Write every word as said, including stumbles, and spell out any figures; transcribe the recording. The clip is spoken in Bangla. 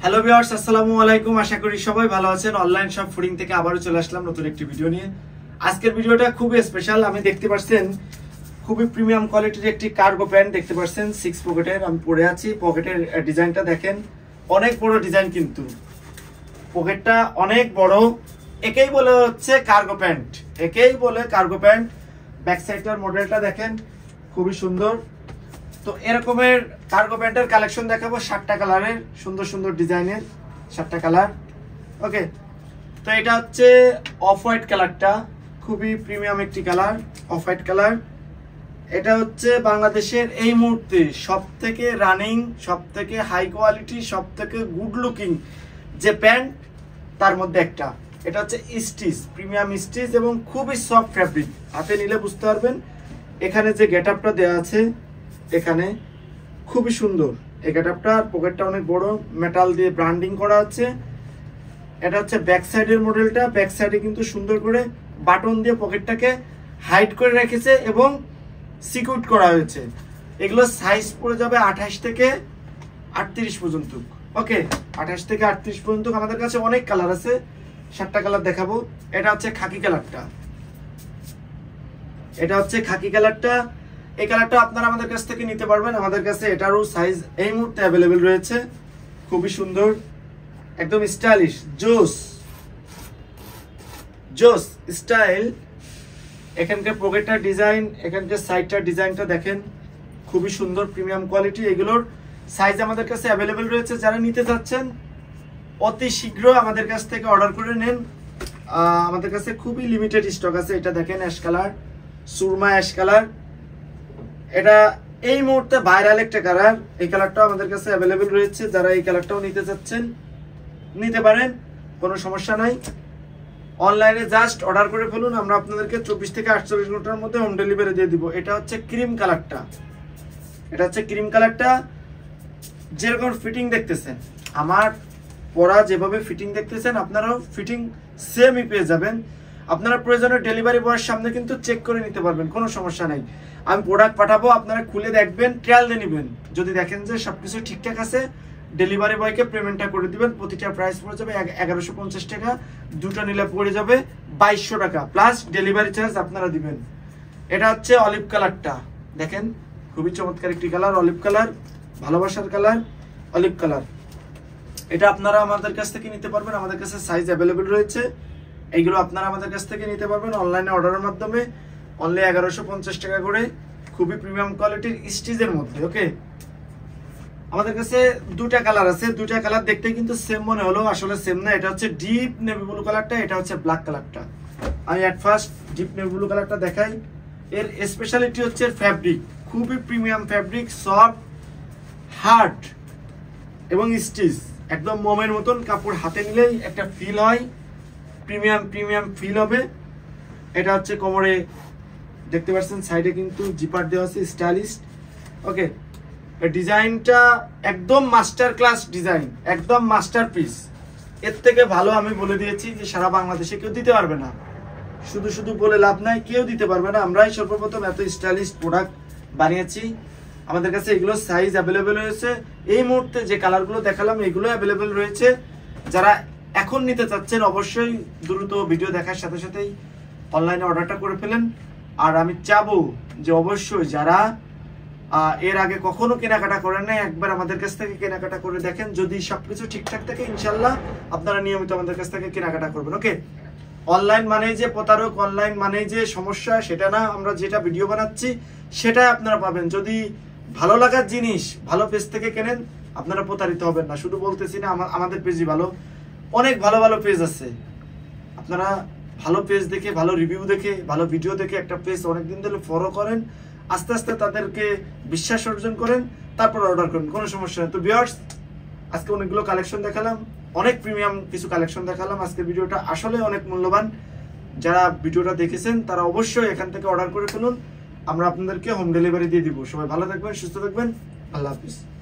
হ্যালো ভিউয়ার্স, আসসালামু আলাইকুম। আশা করি সবাই ভালো আছেন। অনলাইন শপ ফুডিং থেকে আবারও চলে আসলাম নতুন একটি ভিডিও নিয়ে। আজকের ভিডিওটা খুবই স্পেশাল। আমি দেখতে পাচ্ছেন খুবই প্রিমিয়াম কোয়ালিটির একটি কার্গো প্যান্ট দেখতে পাচ্ছেন, সিক্স পকেটের। আমি পরে আছি, পকেটের ডিজাইনটা দেখেন, অনেক বড় ডিজাইন, কিন্তু পকেটটা অনেক বড়। একেই বলে হচ্ছে কার্গো প্যান্ট, একেই বলে কার্গো প্যান্ট। ব্যাক সাইডটার মডেলটা দেখেন, খুবই সুন্দর। তো এরকমের কার্গো প্যান্টের কালেকশন দেখাবো, সাতটা কালারের, সুন্দর সুন্দর ডিজাইনের সাতটা কালার। ওকে, তো এটা হচ্ছে অফ হোয়াইট কালারটা, খুবই প্রিমিয়াম একটি কালার, অফ হোয়াইট কালার। এটা হচ্ছে বাংলাদেশের এই মুহূর্তে সব থেকে রানিং, সব থেকে হাই কোয়ালিটি, সব থেকে গুড লুকিং যে প্যান্ট, তার মধ্যে একটা। এটা হচ্ছে স্টিচ, প্রিমিয়াম স্টিচ এবং খুবই সফট ফ্যাব্রিক। হাতে নিলে বুঝতে পারবেন। এখানে যে গেট আপটা দেওয়া আছে, এখানে খুবই সুন্দর এই গেট আপটা। পকেটটা অনেক বড়, মেটাল দিয়ে ব্র্যান্ডিং করা আছে। এটা হচ্ছে ব্যাক সাইডের মডেলটা। ব্যাক সাইডে কিন্তু সুন্দর করে বাটন দিয়ে পকেটটাকে হাইড করে রেখেছে এবং সিকিউর করা হয়েছে। এগুলো সাইজ পড়ে যাবে আঠাশ থেকে আটত্রিশ পর্যন্ত। ওকে, আঠাশ থেকে আটত্রিশ পর্যন্ত। আমাদের কাছে অনেক কালার আছে, সাতটা কালার দেখাবো। এটা হচ্ছে খাকি কালারটা, এটা হচ্ছে খাকি কালারটা। এই কালারটা আপনারা আমাদের কাছ থেকে নিতে পারবেন। আমাদের কাছে এটারও সাইজ এই মুহূর্তে অ্যাভেলেবেল রয়েছে। খুবই সুন্দর, একদম স্টাইলিশ, জোস জোস স্টাইল। এখানকার পকেটটার ডিজাইন, এখানকার সাইডটার ডিজাইনটা দেখেন, খুবই সুন্দর, প্রিমিয়াম কোয়ালিটি। এগুলোর সাইজ আমাদের কাছে অ্যাভেলেবেল রয়েছে। যারা নিতে চাচ্ছেন অতি শীঘ্র আমাদের কাছ থেকে অর্ডার করে নেন। আমাদের কাছে খুবই লিমিটেড স্টক আছে। এটা দেখেন অ্যাশ কালার, সুরমা অ্যাশ কালার। এটা এই মুহূর্তে ভাইরাল একটা কালার। এই কালারটাও আমাদের কাছে অ্যাভেলেবেল রয়েছে। যারা এই কালারটাও নিতে চাচ্ছেন নিতে পারেন, কোনো সমস্যা নাই। অনলাইনে জাস্ট অর্ডার করে ফেলুন, আমরা আপনাদেরকে চব্বিশ থেকে আটচল্লিশ ঘন্টার মধ্যে হোম ডেলিভারি দিয়ে দিব। এটা হচ্ছে ক্রিম কালারটা, এটা হচ্ছে ক্রিম কালারটা। যেরকম ফিটিং দেখতেছেন, আমার পরা যেভাবে ফিটিং দেখতেছেন, আপনারাও ফিটিং সেমই পেয়ে যাবেন। আপনারা প্রয়োজনে ডেলিভারি বয়ের সামনে কিন্তু চেক করে নিতে পারবেন, কোনো সমস্যা নাই। আমি প্রোডাক্ট পাঠাবো, আপনারা খুলে দেখবেন, ট্রায়াল দিয়ে নেবেন। যদি দেখেন যে সবকিছু ঠিকঠাক আছে, ডেলিভারি বয়কে পেমেন্টটা করে দিবেন। প্রতিটা প্রাইস পড়ে যাবে এগারোশো পঞ্চাশ টাকা, দুটো নিলে পড়ে যাবে বাইশশো টাকা, প্লাস ডেলিভারি চার্জ আপনারা দিবেন। এটা হচ্ছে অলিভ কালারটা, দেখেন খুবই চমৎকার একটি কালার, অলিভ কালার, ভালোবাসার কালার, অলিভ কালার। এটা আপনারা আমাদের কাছ থেকে নিতে পারবেন। আমাদের কাছে সাইজ অ্যাভেলেবেল রয়েছে। এইগুলো আপনারা আমাদের কাছ থেকে নিতে পারবেন অনলাইনে অর্ডারের মাধ্যমে, অনলি এগারোশো পঞ্চাশ টাকা করে, খুবই প্রিমিয়াম কোয়ালিটির স্টিচের মধ্যে। ওকে, আমাদের কাছে দুটা কালার আছে। দুটা কালার দেখতে কিন্তু সেম মনে হলো, আসলে সেম না। এটা হচ্ছে ডিপ নেভি ব্লু কালারটা, এটা হচ্ছে ব্ল্যাক কালারটা। আমি at first deep navy blue কালারটা দেখাই। এর স্পেশালিটি হচ্ছে ফ্যাব্রিক, খুবই প্রিমিয়াম ফ্যাব্রিক, সফট, হার্ড এবং স্টিচ একদম মোমের মতন। কাপড় হাতে নিলেই একটা ফিল হয়, প্রিমিয়াম প্রিমিয়াম ফিল হবে। এটা হচ্ছে কোমরে দেখতে পাচ্ছেন, সাইডে কিন্তু জিপার দেওয়া আছে, স্টাইলিশ। ওকে, ডিজাইনটা একদম মাস্টার ক্লাস ডিজাইন, একদম মাস্টারপিস। এর থেকে ভালো আমি বলে দিয়েছি যে সারা বাংলাদেশে কেউ দিতে পারবে না। শুধু শুধু বলে লাভ নাই, কেউ দিতে পারবে না। আমরাই সর্বপ্রথম এত স্টাইলিশ প্রোডাক্ট বানিয়েছি। আমাদের কাছে এগুলো সাইজ অ্যাভেলেবেল রয়েছে। এই মুহূর্তে যে কালারগুলো দেখালাম, এগুলো অ্যাভেলেবেল রয়েছে। যারা এখন নিতে চাচ্ছেন অবশ্যই দ্রুত ভিডিও দেখার সাথে সাথেই অনলাইনে অর্ডারটা করে ফেলেন। আর আমি চাবো যে অবশ্যই যারা এর আগে কখনো কেনাকাটা করেন না, একবার আমাদের কাছ থেকে কেনাকাটা করে দেখেন। যদি সবকিছু ঠিকঠাক থাকে, ইনশাল্লাহ আপনারা নিয়মিত আমাদের কাছ থেকে কেনাকাটা করবেন। ওকে, অনলাইন মানেই যে প্রতারক, অনলাইন মানেই যে সমস্যা, সেটা না। আমরা যেটা ভিডিও বানাচ্ছি সেটাই আপনারা পাবেন। যদি ভালো লাগার জিনিস ভালো পেজ থেকে কেনেন, আপনারা প্রতারিত হবেন না। শুধু বলতেছি না আমাদের পেজই ভালো, অনেক ভালো ভালো পেজ আছে। আপনারা ভালো পেজ দেখে, ভালো রিভিউ দেখে, ভালো ভিডিও দেখে একটা পেজ অনেকদিন ধরে ফলো করেন, আস্তে আস্তে তাদেরকে বিশ্বাস অর্জন করেন, তারপর অর্ডার করেন, কোনো সমস্যা নেই। তো ভিউয়ার্স, আজকে অনেকগুলো কালেকশন দেখালাম, অনেক প্রিমিয়াম কিছু কালেকশন দেখালাম। আজকে ভিডিওটা আসলে অনেক মূল্যবান। যারা ভিডিওটা দেখেছেন তারা অবশ্যই এখান থেকে অর্ডার করে ফেলুন, আমরা আপনাদেরকে হোম ডেলিভারি দিয়ে দিব। সবাই ভালো থাকবেন, সুস্থ থাকবেন, আল্লাহ হাফিজ।